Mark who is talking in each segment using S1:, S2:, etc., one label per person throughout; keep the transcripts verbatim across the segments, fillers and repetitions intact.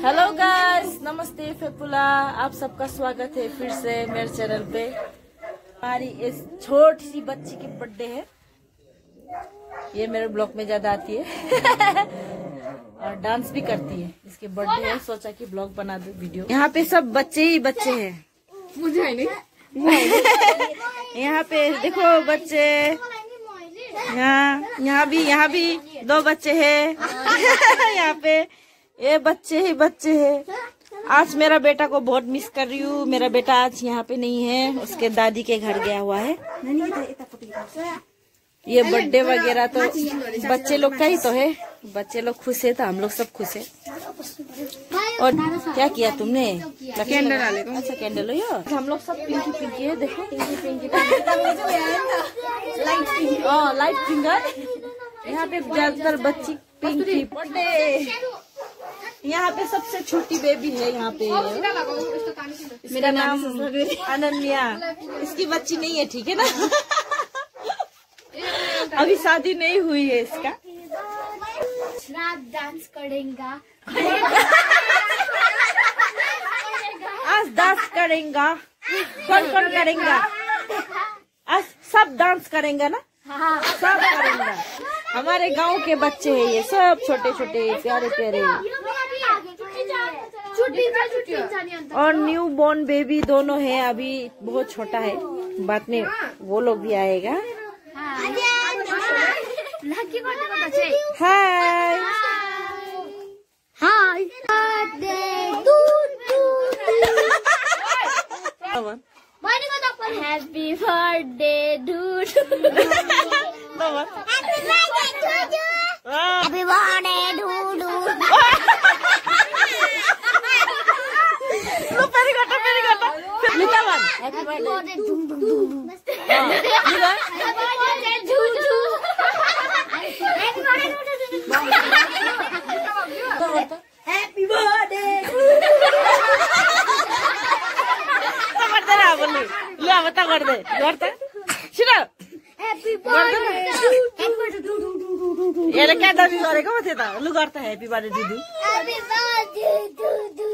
S1: Hello guys, नमस्ते फेपुला। आप सबका स्वागत है फिर से मेरे चैनल पे। हमारी इस छोटी सी बच्ची की बर्थडे है। ये मेरे ब्लॉग में ज्यादा आती है और डांस भी करती है। इसके बर्थडे है, सोचा कि ब्लॉग बना दो वीडियो। यहाँ पे सब बच्चे ही बच्चे हैं। मुझे नहीं यहाँ पे देखो बच्चे, यहाँ यहाँ भी यहाँ भी दो बच्चे हैं यहाँ पे ये बच्चे ही बच्चे हैं। आज मेरा बेटा को बहुत मिस कर रही हूँ। मेरा बेटा आज यहाँ पे नहीं है, उसके दादी के घर गया हुआ है। ये बर्थडे वगैरह तो बच्चे लोग का ही तो है। बच्चे लोग खुश है तो हम लोग सब खुश है। और क्या किया तुमने? कैंडल डाले। अच्छा कैंडल हो यो। हम लोग सब पिंकी पिंकी है, देखो पिंकी पिंकी लाइट फिंगर। यहाँ पे ज्यादातर बच्ची पिंकी। बर्थडे यहाँ पे सबसे छोटी बेबी है। यहाँ पे मेरा नाम अनन्या। इसकी बच्ची नहीं है, ठीक है ना। अभी शादी नहीं हुई है इसका।
S2: डांस करेगा
S1: आज डांस करेगा। कौन कौन करेगा? आज सब डांस करेगा ना। हाँ सब करेगा। हमारे गांव के बच्चे हैं ये सब, छोटे छोटे प्यारे प्यारे। और न्यू बॉर्न बेबी दोनों है। अभी बहुत छोटा है, बाद में वो लोग भी आएगा। Hi hi
S2: happy birthday dude. Happy birthday to you.
S1: लो पेरी काटा पेरी काटा लिखा one
S2: happy birthday dude dude. Happy birthday to you. Happy birthday happy birthday.
S1: करते ना बोली ले बता कर दे करते सुनो
S2: हैप्पी बर्थडे डूडू।
S1: ये क्या दादी करेगा बते ता लु करता है happy birthday to you.
S2: Happy birthday to you.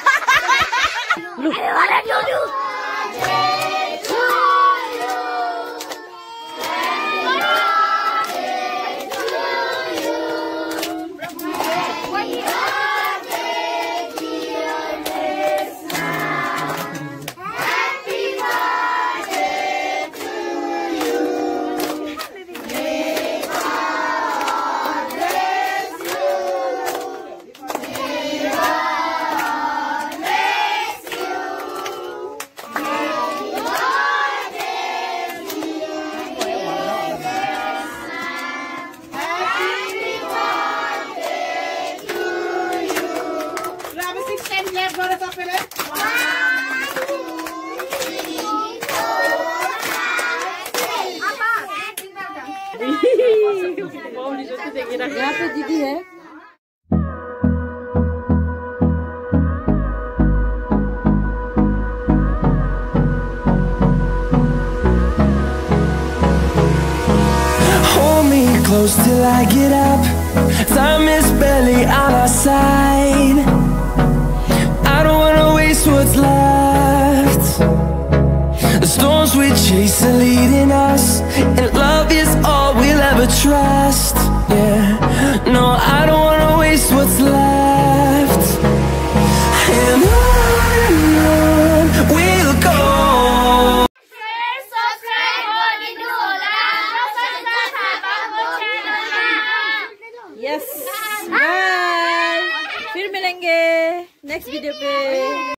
S1: लु
S2: हैप्पी बर्थडे डूडू।
S1: यहाँ पे दीदी है।
S3: Hold me close till I get up. Time is barely on our side. I don't wanna waste what's left. The storms we chase are leading us, and love is all we'll ever trust. Yeah, no, I don't wanna waste what's left. And on and on we'll go.
S1: Yes bye, फिर मिलेंगे next video पे।